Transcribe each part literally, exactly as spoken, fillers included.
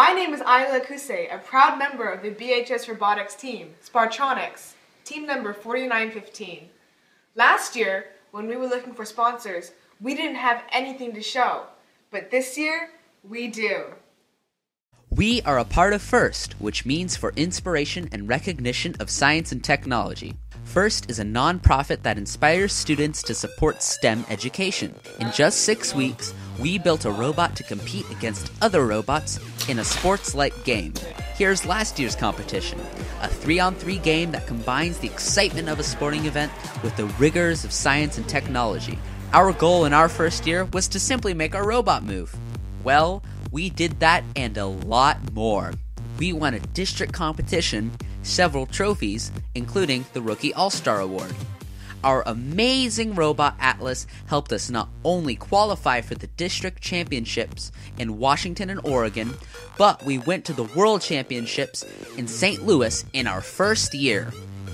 My name is Ayla Kuse, a proud member of the B H S Robotics team, Spartronics, team number forty-nine fifteen. Last year, when we were looking for sponsors, we didn't have anything to show, but this year, we do. We are a part of FIRST, which means for inspiration and recognition of science and technology. FIRST is a non-profit that inspires students to support STEM education. In just six weeks, we built a robot to compete against other robots in a sports-like game. Here's last year's competition, a three-on-three game that combines the excitement of a sporting event with the rigors of science and technology. Our goal in our first year was to simply make our robot move. Well, we did that and a lot more. We won a district competition, several trophies, including the Rookie All-Star Award. Our amazing robot Atlas helped us not only qualify for the district championships in Washington and Oregon, but we went to the World Championships in Saint Louis in our first year.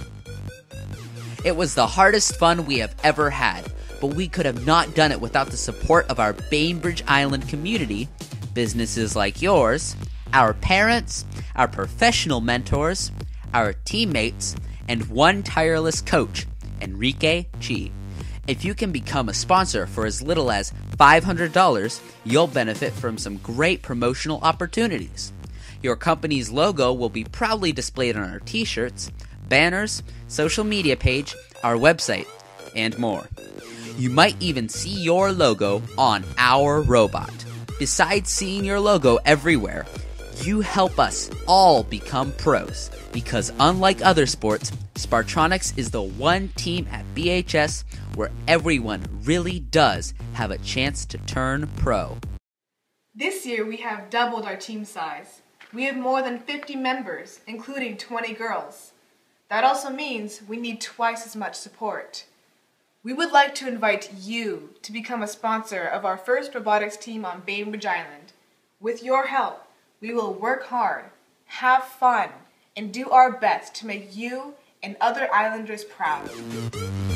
It was the hardest fun we have ever had, but we could have not done it without the support of our Bainbridge Island community, businesses like yours, our parents, our professional mentors, our teammates, and one tireless coach, Enrique Chi. If you can become a sponsor for as little as five hundred dollars, you'll benefit from some great promotional opportunities. Your company's logo will be proudly displayed on our t-shirts, banners, social media page, our website, and more. You might even see your logo on our robot. Besides seeing your logo everywhere, you help us all become pros, because unlike other sports, Spartronics is the one team at B H S where everyone really does have a chance to turn pro. This year we have doubled our team size. We have more than fifty members, including twenty girls. That also means we need twice as much support. We would like to invite you to become a sponsor of our first robotics team on Bainbridge Island. With your help, we will work hard, have fun, and do our best to make you and other islanders proud.